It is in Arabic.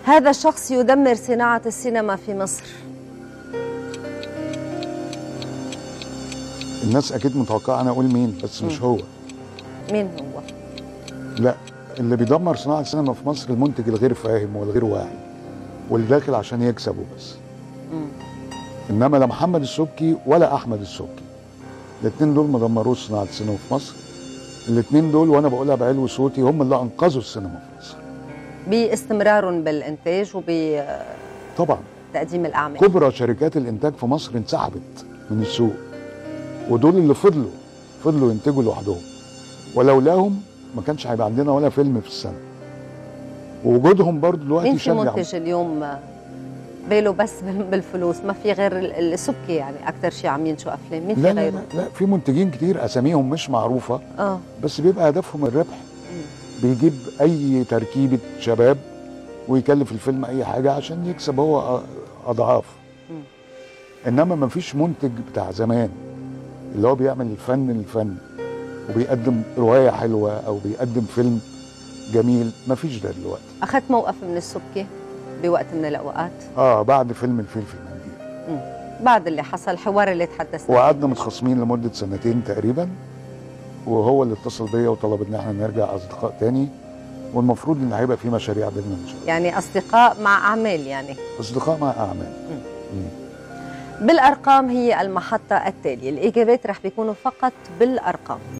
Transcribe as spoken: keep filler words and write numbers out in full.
هذا الشخص يدمر صناعة السينما في مصر. الناس اكيد متوقعه انا اقول مين، بس مش هو. مين هو؟ لا، اللي بيدمر صناعه السينما في مصر المنتج الغير فاهم والغير واعي واللي داخل عشان يكسبه بس. مم. انما لا محمد السبكي ولا احمد السبكي، الاثنين دول ما دمروش صناعه السينما في مصر. الاثنين دول وانا بقولها بعلو صوتي هم اللي انقذوا السينما في مصر باستمرارهم بالانتاج وب طبعا تقديم الاعمال. كبرى شركات الانتاج في مصر انسحبت من السوق، ودول اللي فضلوا فضلوا ينتجوا لوحدهم، ولولاهم ما كانش هيبقى عندنا ولا فيلم في السنه. ووجودهم برضه دلوقتي مين في شجع. منتج اليوم باله بس بالفلوس؟ ما في غير السبكي يعني اكثر شيء عم ينشئ افلام، مين في لا غيره؟ لا لا لا، في منتجين كتير اساميهم مش معروفه اه بس بيبقى هدفهم الربح. مم. بيجيب اي تركيبه شباب ويكلف الفيلم اي حاجه عشان يكسب هو اضعاف. مم. انما ما فيش منتج بتاع زمان اللي هو بيعمل الفن الفن وبيقدم روايه حلوه او بيقدم فيلم جميل، ما فيش ده دلوقتي. اخذت موقف من السبكي بوقت من الاوقات؟ اه بعد فيلم الفيل في المنديل. امم بعد اللي حصل الحوار اللي تحدثنا وقعدنا متخاصمين لمده سنتين تقريبا، وهو اللي اتصل بيا وطلب ان احنا نرجع اصدقاء تاني، والمفروض ان هيبقى في مشاريع بيننا ان شاء الله. يعني اصدقاء مع اعمال يعني؟ اصدقاء مع اعمال. مم. مم. بالارقام هي المحطه التاليه، الاجابات رح بيكونوا فقط بالارقام.